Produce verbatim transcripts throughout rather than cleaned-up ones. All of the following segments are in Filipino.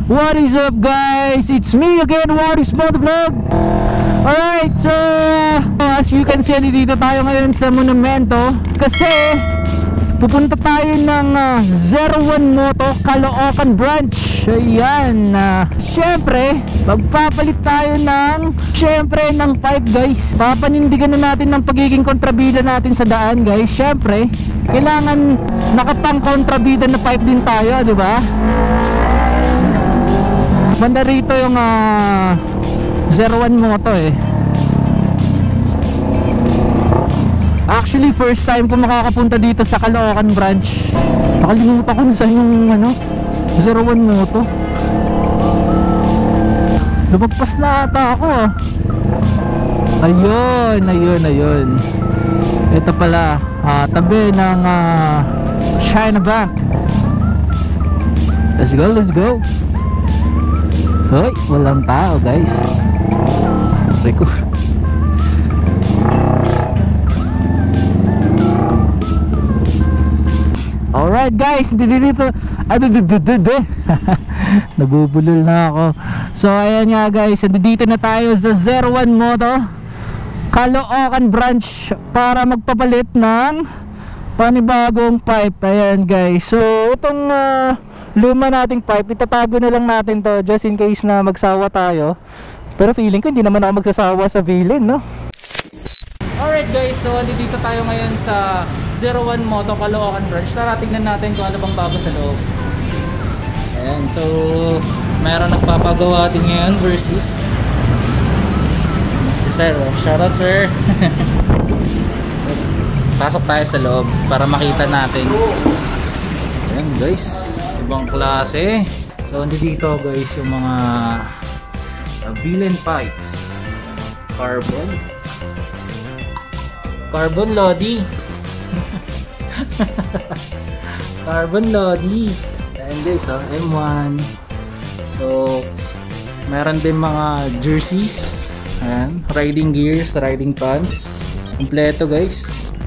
What is up guys? It's me again, Waris Motovlog. Alright, so as you can see, dito tayo ngayon sa Monumento kasi pupunta tayo ng uh, zero one Moto Caloocan Branch. Ayan, uh, syempre magpapalit tayo ng syempre ng pipe guys. Papanindigan na natin ng pagiging kontrabida natin sa daan guys. Syempre kailangan nakapang kontrabida na pipe din tayo, di ba? Banda rito yung uh, zero one Moto eh. Actually first time ko makakapunta dito sa Caloocan Branch. Nakalimutan ko na sa yung ano, zero one Moto. Lumagpas na ata ako ah. Ayun, ayun, ayun. Ito pala uh, tabi ng uh, China Bank. Let's go, let's go. Hoy, walang tao guys. Rico. Alright guys, dito dito. Nabubulol na ako. So ayan nga guys, dito na tayo sa zero one Moto Caloocan Branch para magpapalit ng panibagong pipe. Ayan guys. So itong uh, luma nating pipe, itatago na lang natin to just in case na magsawa tayo. Pero feeling ko hindi naman ako magsasawa sa villain, no? Alright guys, so dito tayo ngayon sa zero one Moto Caloocan Branch. Tara tingnan natin kung ano bang bago sa loob. Ayan, so meron nagpapagawa din ngayon versus sir, shoutout sir. Pasok tayo sa loob para makita natin. Ayan guys, ibang klase. So dito guys yung mga uh, villain pipes. Carbon Carbon Lodi. Carbon Lodi. Ayan guys, oh, M one. So meron din mga jerseys. Ayan, riding gears, riding pants. Kompleto guys.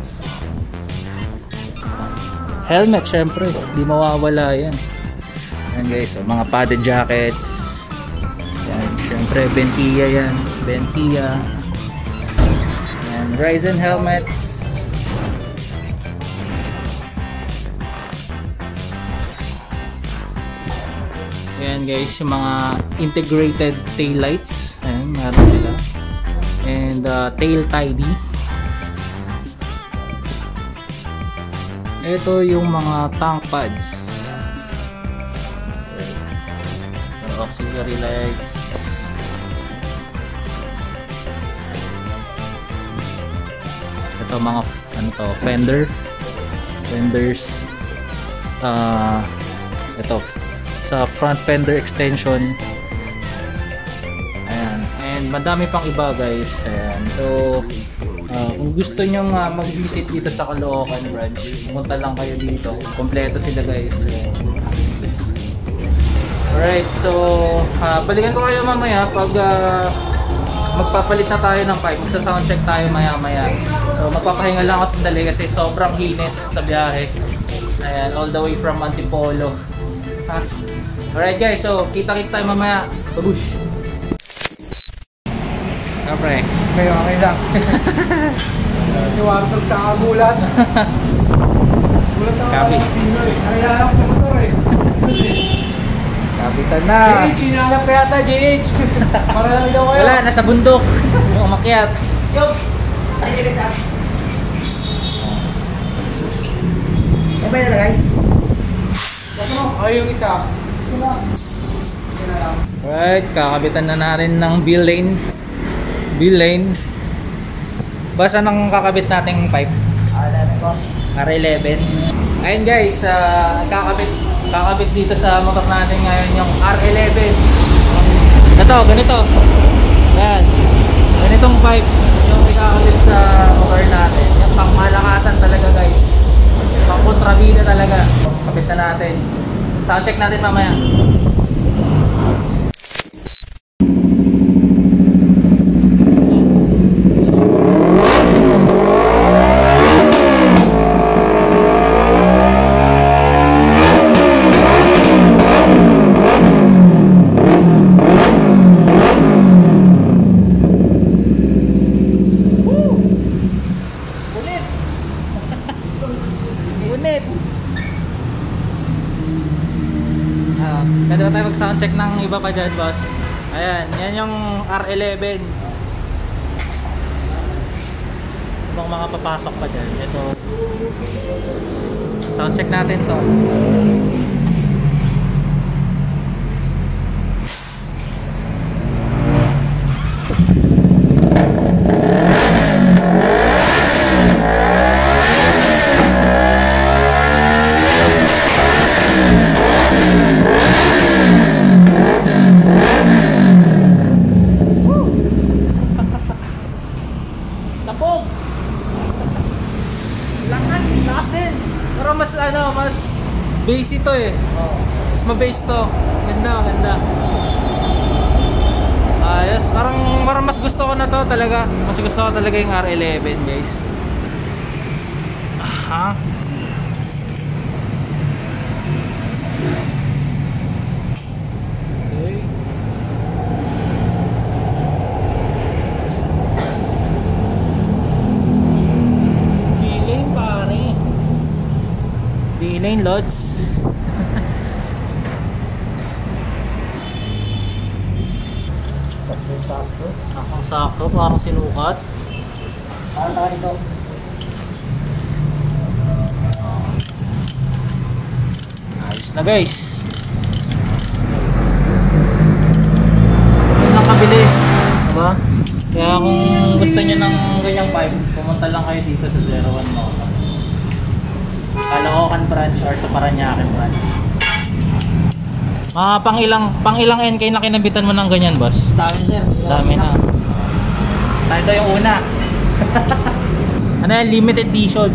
Helmet syempre, di mawawala yan. Ayan guys, oh, mga padded jackets. Ayan, syempre Bentia yan. Bentia. Ayan, Ryzen helmets. Ayan guys, yung mga integrated tail lights. Ayan, meron sila. And uh, tail tidy. Ito yung mga tank pads. Okay. Auxiliary lights. Ito mga ano to, fender. Fenders. Uh, ito sa front fender extension. Ayan. And madami pang iba guys. Ayan. So uh, kung gusto nyo uh, mag-visit dito sa Caloocan Branch, pumunta lang kayo dito. Kompleto sila guys. Alright, so uh, balikan ko kayo mamaya pag uh, magpapalit na tayo ng pipe. Magsa sound check tayo maya maya. So magpapahinga lang ako sandali kasi sobrang hinit sa biyahe. Ayan, all the way from Antipolo. Ha? Alright guys, so kita-kita tayo mamaya. Babush! Kapre, kayo okay lang. Si Wartog sa kagulat. Gulat ako. Copy. Nakilala ko sa motor eh. Kapitan na! J H, hinahanap ka yata J H. Para lang daw kayo. Wala, nasa bundok. Yung umakyat. Yo! Ay, sige sa. Ano ba yung nalagay? Ay, yung isa. Right, kakabitan na natin ng bill lane. Bill lane. Basta nang kakabit nating pipe? R eleven. Ayun guys, uh, kakabit, kakabit dito sa motor natin ngayon yung R eleven. Ito, ganito. Yan. Ganitong pipe yung ikakabit sa motor natin. Yung pang malakasan talaga guys. Pang kontrabida talaga. Kapit na natin. Sound check natin mamaya. iba pa dyan, boss. Ayan, yan yung R eleven. Ibang mga papasok pa dyan. Ito. Sound check natin to. Sapog! Lakas, lakas din. Pero mas ano, mas bass ito eh. Oh. Mas ma-bass to. Ganda, ganda. Ayos, parang, parang mas gusto ko na to talaga. Mas gusto ko talaga yung R eleven, guys. Aha. Okay. Feeling pare. D-Lane Lods. Sakto-sakto. Sakto, parang sinukat. Parang tayo ito. Ayos na guys. Yun lang kabilis, diba? Kaya kung gusto nyo ng ganyang pipe, pumunta lang kayo dito sa zero one Moto. Caloocan branch or sa Parañaque branch. Mga pang ilang, pang ilang N K na kinabitan mo ng ganyan, boss? Dami sir. Dami na. Tayo daw yung una. Ano yan? Limited edition.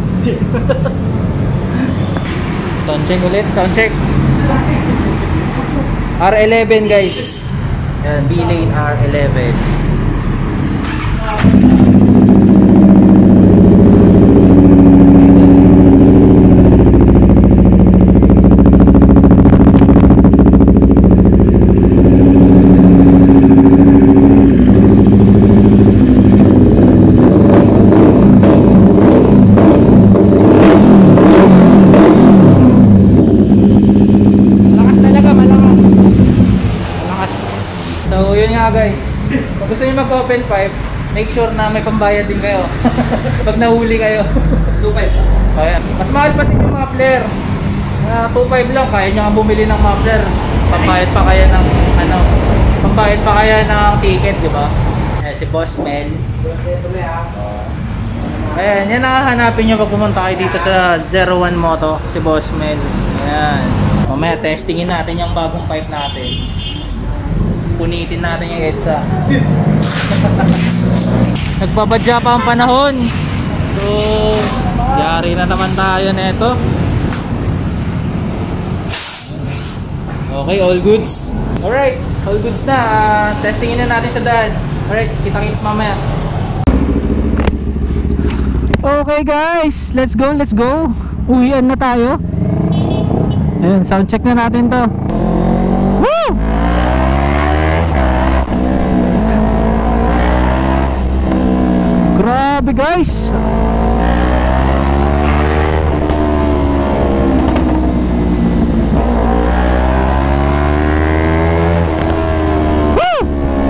Sound check ulit, sound check. R eleven guys. Yan, D-Lane R eleven. So yun nga guys, kung gusto nyo mag-open pipe, make sure na may pambayad din kayo pag nahuli kayo. two five. Ayan. Mas mahal pa din yung muffler. uh, two five lang, kaya nyo nga bumili ng muffler. Pambayad pa kaya ng ano, pambayad pa kaya ng ticket, di ba? Eh, si Boss Mel. Ayan, yan ang hahanapin nyo pag pumunta kayo dito sa zero one Moto, si Boss Mel. Ayan. Mamaya testingin natin yung bagong pipe natin. Punitin natin yung EDSA. Nagbabadya pa ang panahon. So, yari na naman tayo nito. Okay, all goods. Alright, all goods na. Uh, testingin na natin sa daan. Alright, kita-kits mamaya. Okay guys, let's go, let's go. Uwian na tayo. Ayan, sound check na natin to. Woo! Grabe guys. Woo!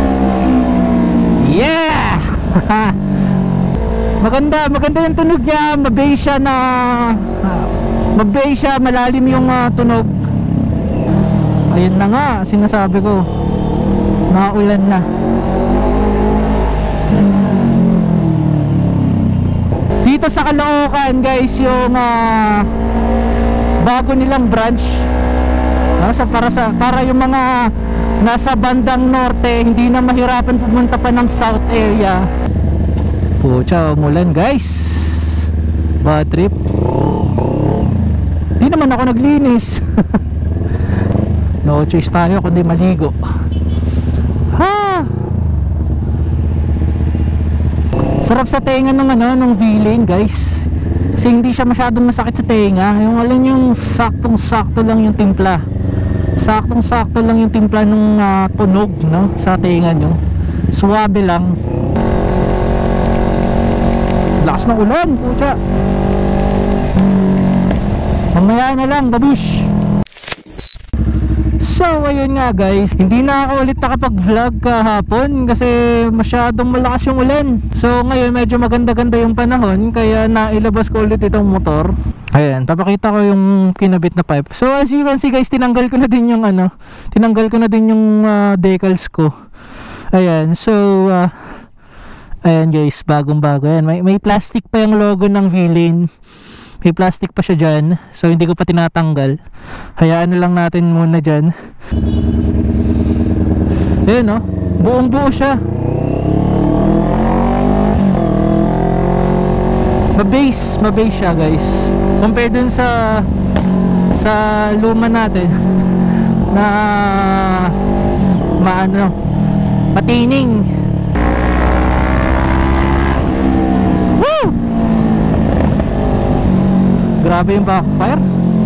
Yeah! Maganda, maganda yung tunog niya, mabass siya na mabass siya, malalim yung uh, tunog. Ayun na nga, sinasabi ko. Naulan na. Dito sa Caloocan guys, yung uh, bago nilang branch. No, so para sa para yung mga nasa bandang norte, hindi na mahirapan pumunta pa ng south area. Pucha, umulan guys. Bad trip. Di naman ako naglinis. No choice tayo kundi maligo. Ha! Sarap sa tenga ng ano, ng V-Lane guys. Kasi hindi siya masyadong masakit sa tenga. Yung alam yung saktong-sakto lang yung timpla. Saktong-sakto lang yung timpla ng uh, tunog, no, sa tenga nyo. Suwabe lang. Lakas ng ulan, pucha. Mamaya na lang, babush. So So ayun nga guys, hindi na ako ulit nakapag-vlog kahapon kasi masyadong malakas yung ulan. So ngayon medyo maganda-ganda yung panahon, kaya nailabas ko ulit itong motor. Ayan, papakita ko yung kinabit na pipe. So as you can see guys, tinanggal ko na din yung ano, tinanggal ko na din yung uh, decals ko. Ayan, so uh, ayan guys, bagong bago yan. May, may plastic pa yung logo ng V-Lane. May plastic pa siya dyan, so hindi ko pa tinatanggal. Hayaan na lang natin muna dyan. Ayan o, buong buo siya. Mabase, mabase siya guys. Compare dun sa sa luma natin na maano, patining. Woo! Grabe yung backfire.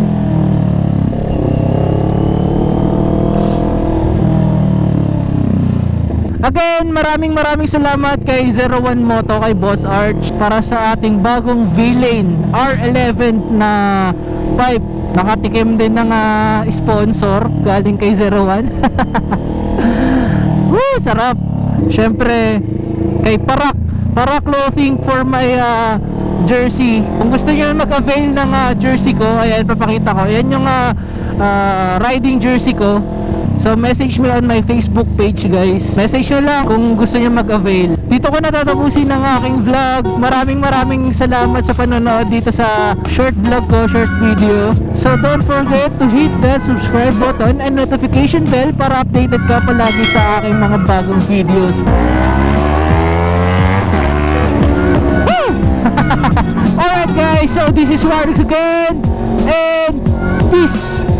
Again, maraming maraming salamat kay zero one Moto, kay Boss Arch, para sa ating bagong V-Lane R eleven na pipe. Nakatikim din ng uh, sponsor galing kay zero one. Woo, sarap. Syempre kay Parak, Parak Clothing for my uh, jersey. Kung gusto niyo mag-avail ng uh, jersey ko, ayan, papakita ko. Ayan yung uh, uh, riding jersey ko. So message me on my Facebook page guys. Message nyo lang kung gusto niyo mag-avail. Dito ko natatapusin ang aking vlog. Maraming maraming salamat sa panonood dito sa short vlog ko, short video. So don't forget to hit that subscribe button and notification bell para updated ka palagi sa aking mga bagong videos. Alright guys, so this is Warix again, and peace!